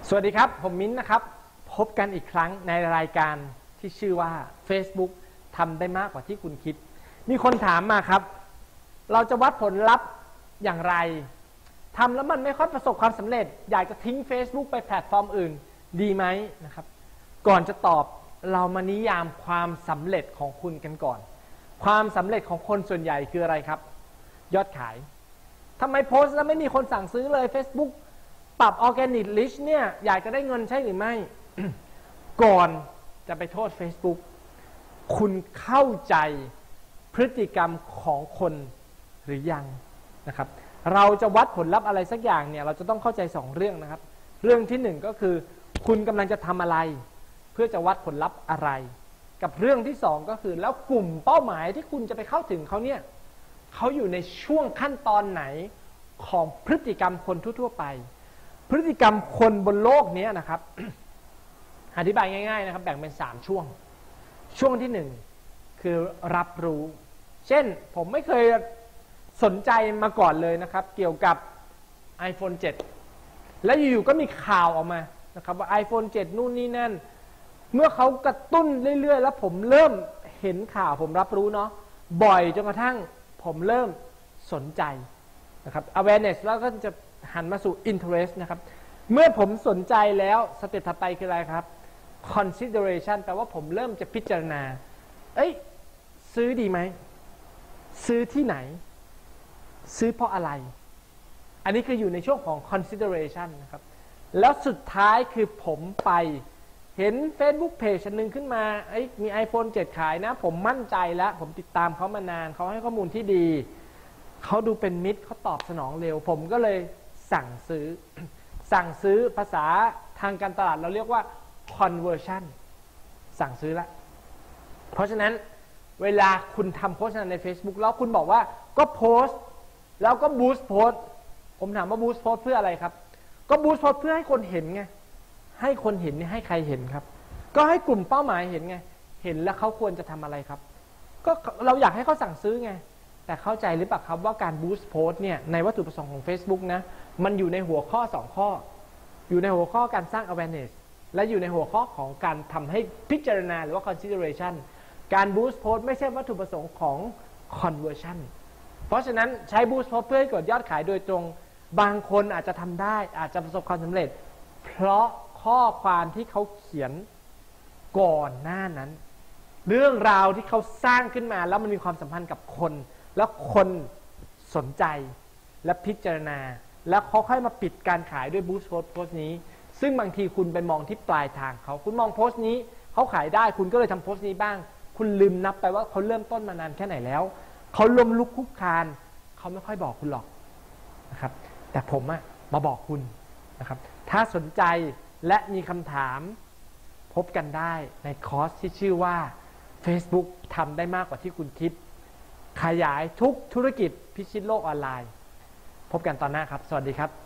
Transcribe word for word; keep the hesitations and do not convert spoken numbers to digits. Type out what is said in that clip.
สวัสดีครับผมมิ้นนะครับพบกันอีกครั้งในรายการที่ชื่อว่า Facebook ทำได้มากกว่าที่คุณคิดมีคนถามมาครับเราจะวัดผลลัพธ์อย่างไรทำแล้วมันไม่ค่อยประสบความสำเร็จอยากจะทิ้ง Facebook ไปแพลตฟอร์มอื่นดีไหมนะครับก่อนจะตอบเรามานิยามความสำเร็จของคุณกันก่อนความสำเร็จของคนส่วนใหญ่คืออะไรครับยอดขายทำไมโพสต์แล้วไม่มีคนสั่งซื้อเลย Facebookปรับ Organic Reach เนี่ยอยากจะได้เงินใช่หรือไม่ ก่อนจะไปโทษ Facebook คุณเข้าใจพฤติกรรมของคนหรือยังนะครับเราจะวัดผลลัพธ์อะไรสักอย่างเนี่ยเราจะต้องเข้าใจสองเรื่องนะครับเรื่องที่หนึ่งก็คือคุณกำลังจะทำอะไรเพื่อจะวัดผลลัพธ์อะไรกับเรื่องที่สองก็คือแล้วกลุ่มเป้าหมายที่คุณจะไปเข้าถึงเขาเนี่ยเขาอยู่ในช่วงขั้นตอนไหนของพฤติกรรมคนทั่วๆไปพฤติกรรมคนบนโลกนี้นะครับ อธิบายง่ายๆนะครับแบ่งเป็นสามช่วงช่วงที่หนึ่งคือรับรู้เช่นผมไม่เคยสนใจมาก่อนเลยนะครับเกี่ยวกับ ไอโฟน เจ็ด และอยู่ๆก็มีข่าวออกมานะครับว่า ไอโฟน เจ็ด นู่นนี่นั่นเมื่อเขากระตุ้นเรื่อยๆแล้วผมเริ่มเห็นข่าวผมรับรู้เนาะบ่อยจนกระทั่งผมเริ่มสนใจนะครับ awareness แล้วก็จะหันมาสู่ interest นะครับเมื่อผมสนใจแล้วสเต็ปถัดไปคืออะไรครับ consideration แปลว่าผมเริ่มจะพิจารณาเอ้ยซื้อดีไหมซื้อที่ไหนซื้อเพราะอะไรอันนี้คืออยู่ในช่วงของ consideration นะครับแล้วสุดท้ายคือผมไปเห็น Facebook Page อันนึงขึ้นมาไอ้มี ไอโฟน เจ็ด ขายนะผมมั่นใจแล้วผมติดตามเขามานานเขาให้ข้อมูลที่ดีเขาดูเป็นมิตรเขาตอบสนองเร็วผมก็เลยสั่งซื้อ สั่งซื้อภาษาทางการตลาดเราเรียกว่า conversion สั่งซื้อละเพราะฉะนั้นเวลาคุณทำโฆษณาใน Facebook แล้วคุณบอกว่าก็โพสต์แล้วก็บูสต์โพสต์ผมถามว่าบูสต์โพสต์เพื่ออะไรครับก็บูสต์โพสต์เพื่อให้คนเห็นไงให้คนเห็นนี่ให้ใครเห็นครับก็ให้กลุ่มเป้าหมายเห็นไงเห็นแล้วเขาควรจะทำอะไรครับก็เราอยากให้เขาสั่งซื้อไงแต่เข้าใจหรือเปล่าครับว่าการบูสต์โพสต์เนี่ยในวัตถุประสงค์ของ Facebook นะมันอยู่ในหัวข้อสองข้ออยู่ในหัวข้อการสร้าง awareness และอยู่ในหัวข้อของการทำให้พิจารณาหรือว่า consideration การบูสต์โพสต์ไม่ใช่วัตถุประสงค์ของ conversion เพราะฉะนั้นใช้บูสต์โพสต์เพื่อให้เกิดยอดขายโดยตรงบางคนอาจจะทำได้อาจจะประสบความสำเร็จเพราะข้อความที่เขาเขียนก่อนหน้านั้นเรื่องราวที่เขาสร้างขึ้นมาแล้วมันมีความสัมพันธ์กับคนแล้วคนสนใจและพิจารณาแล้วเขาค่อยมาปิดการขายด้วยบูสต์โพสต์โพสต์นี้ซึ่งบางทีคุณไปมองที่ปลายทางเขาคุณมองโพสต์นี้เขาขายได้คุณก็เลยทำโพสต์นี้บ้างคุณลืมนับไปว่าเขาเริ่มต้นมานานแค่ไหนแล้วเขาล้มลุกคลุกคลานเขาไม่ค่อยบอกคุณหรอกนะครับแต่ผมอะมาบอกคุณนะครับถ้าสนใจและมีคำถามพบกันได้ในคอร์สที่ชื่อว่า Facebook ทำได้มากกว่าที่คุณคิดขยายทุกธุรกิจพิชิตโลกออนไลน์พบกันตอนหน้าครับสวัสดีครับ